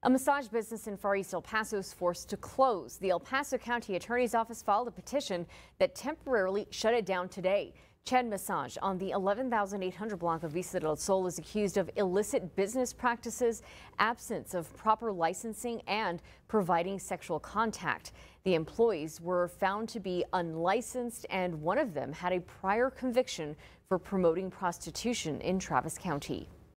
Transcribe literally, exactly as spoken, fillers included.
A massage business in Far East El Paso is forced to close. The El Paso County Attorney's Office filed a petition that temporarily shut it down today. Chen Massage on the eleven thousand eight hundred block of Vista del Sol is accused of illicit business practices, absence of proper licensing, and providing sexual contact. The employees were found to be unlicensed, and one of them had a prior conviction for promoting prostitution in Travis County.